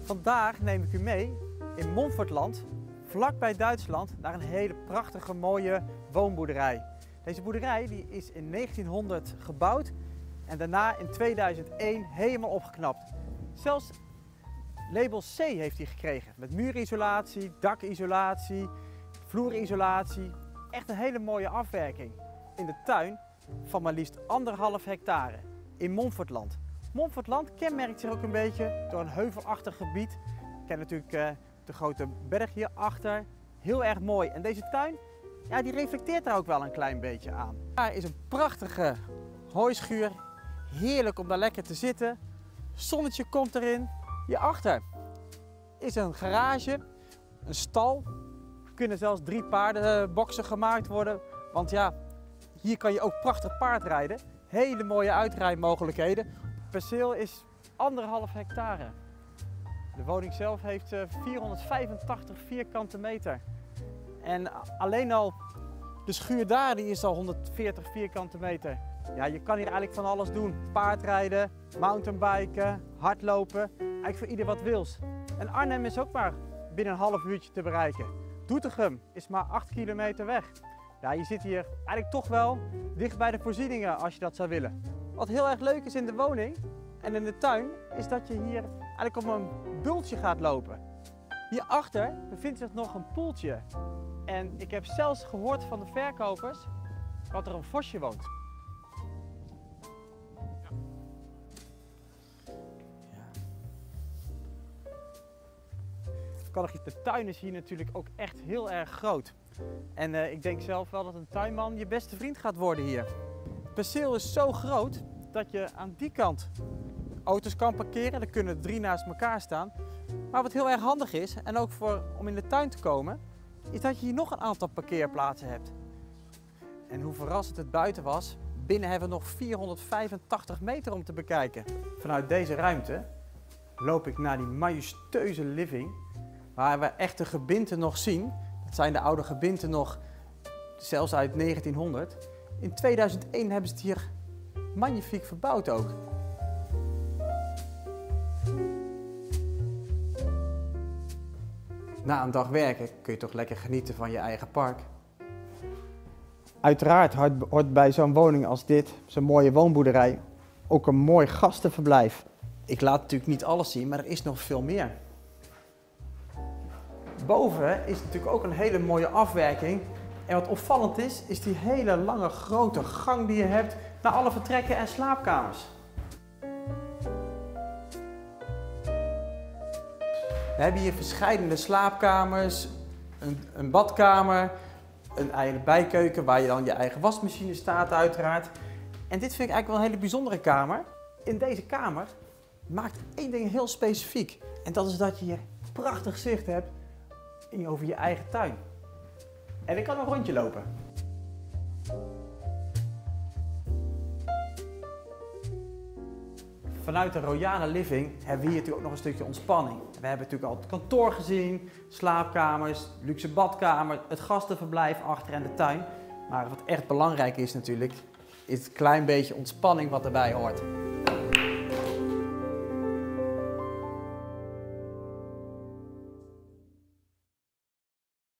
Vandaag neem ik u mee in Montfortland, vlakbij Duitsland, naar een hele prachtige mooie woonboerderij. Deze boerderij die is in 1900 gebouwd en daarna in 2001 helemaal opgeknapt. Zelfs label C heeft hij gekregen met muurisolatie, dakisolatie, vloerisolatie. Echt een hele mooie afwerking in de tuin van maar liefst 1,5 hectare in Montfortland. Montfortland kenmerkt zich ook een beetje door een heuvelachtig gebied. Je kent natuurlijk de grote berg hierachter. Heel erg mooi. En deze tuin, ja, die reflecteert daar ook wel een klein beetje aan. Daar is een prachtige hooischuur. Heerlijk om daar lekker te zitten. Zonnetje komt erin. Hierachter is een garage, een stal. Er kunnen zelfs 3 paardenboxen gemaakt worden. Want ja, hier kan je ook prachtig paardrijden. Hele mooie uitrijmogelijkheden. Het perceel is 1,5 hectare. De woning zelf heeft 485 vierkante meter. En alleen al de schuur daar die is al 140 vierkante meter. Ja, je kan hier eigenlijk van alles doen. Paardrijden, mountainbiken, hardlopen. Eigenlijk voor ieder wat wils. En Arnhem is ook maar binnen een half uurtje te bereiken. Doetinchem is maar 8 kilometer weg. Ja, je zit hier eigenlijk toch wel dicht bij de voorzieningen als je dat zou willen. Wat heel erg leuk is in de woning en in de tuin, is dat je hier eigenlijk op een bultje gaat lopen. Hierachter bevindt zich nog een poeltje. En ik heb zelfs gehoord van de verkopers dat er een vosje woont. De tuin is hier natuurlijk ook echt heel erg groot. En ik denk zelf wel dat een tuinman je beste vriend gaat worden hier. Het perceel is zo groot dat je aan die kant auto's kan parkeren. Er kunnen 3 naast elkaar staan. Maar wat heel erg handig is, en ook om in de tuin te komen, is dat je hier nog een aantal parkeerplaatsen hebt. En hoe verrassend het buiten was, binnen hebben we nog 485 meter om te bekijken. Vanuit deze ruimte loop ik naar die majestueuze living, waar we echt de gebinten nog zien. Dat zijn de oude gebinten nog, zelfs uit 1900. In 2001 hebben ze het hier magnifiek verbouwd ook. Na een dag werken kun je toch lekker genieten van je eigen park. Uiteraard hoort bij zo'n woning als dit, zo'n mooie woonboerderij, ook een mooi gastenverblijf. Ik laat natuurlijk niet alles zien, maar er is nog veel meer. Boven is natuurlijk ook een hele mooie afwerking. En wat opvallend is die hele lange grote gang die je hebt naar alle vertrekken en slaapkamers. We hebben hier verschillende slaapkamers, een badkamer, een eigen bijkeuken waar je dan je eigen wasmachine staat uiteraard. En dit vind ik eigenlijk wel een hele bijzondere kamer. In deze kamer maakt één ding heel specifiek. En dat is dat je hier prachtig zicht hebt over je eigen tuin. En ik kan een rondje lopen. Vanuit de Royale Living hebben we hier natuurlijk ook nog een stukje ontspanning. We hebben natuurlijk al het kantoor gezien, slaapkamers, luxe badkamer, het gastenverblijf achter en de tuin. Maar wat echt belangrijk is natuurlijk, is het klein beetje ontspanning wat erbij hoort.